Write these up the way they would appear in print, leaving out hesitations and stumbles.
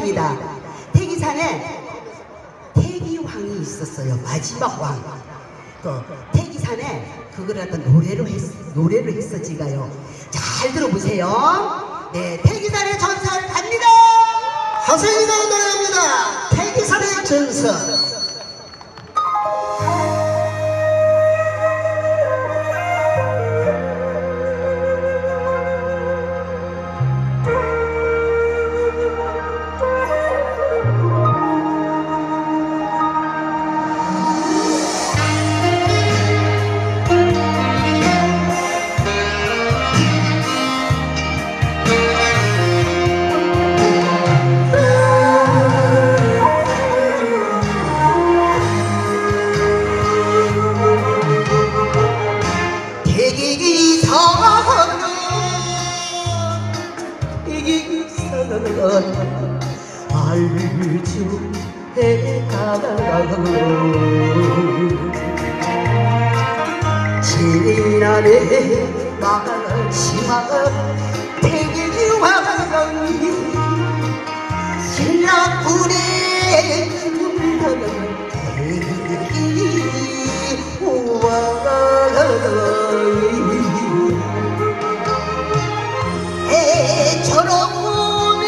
태기산입니다. 태기산에 태기왕이 있었어요. 마지막 왕. 태기산에 그걸 갖다 노래를 했어지가요. 잘 들어보세요. 네, 태기산의 전설 갑니다. 하세이가 노래합니다. 태기산의 전설. 지난해 마지막 태기왕이 신라군의 죽음을 당한 태기왕이 애처로움에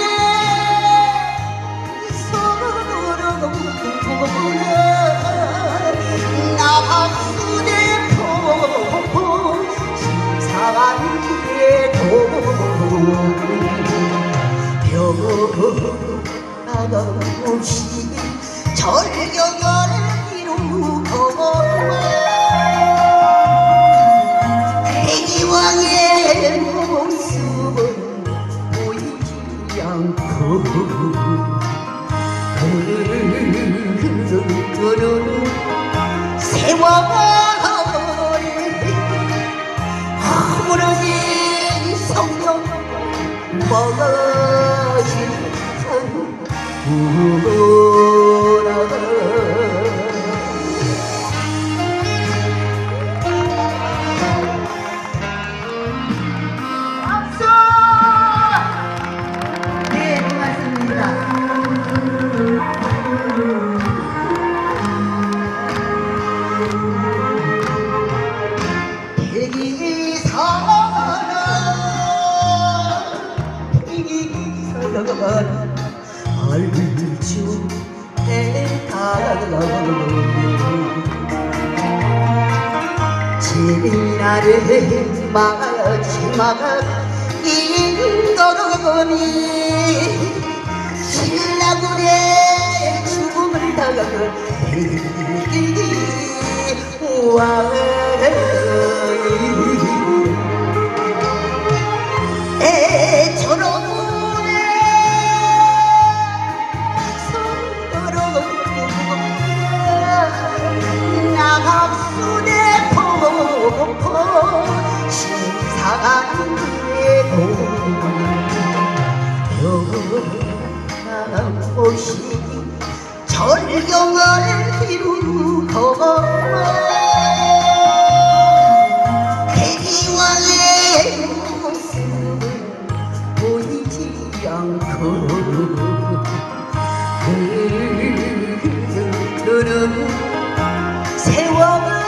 서러구나 나박수대 심사한 길에도 변함없이 절경을 이루고 태기왕의 모습은 보이지 않고 흐르는 세월이 무너진 성령 먹어진 박수! 네, 고맙습니다. 지난해 마지막 인도로니 신라군의 죽음을 당한 태기왕이 애처로움에 나박수대 포포 심사한 길에도 변함없이 절경을 이루고 태기왕의 모습은 보이지 않고 흐르는 세월에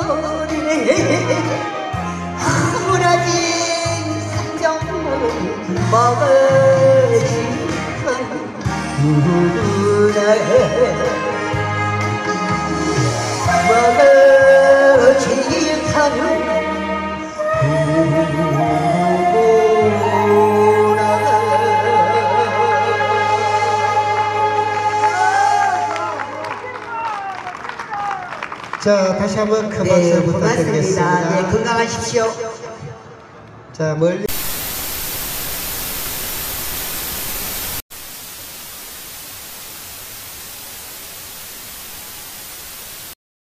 무너진 상정을 먹어지는 자, 다시 한번 큰 박수 네, 부탁드리겠습니다. 고맙습니다. 네, 건강하십시오. 자, 멀리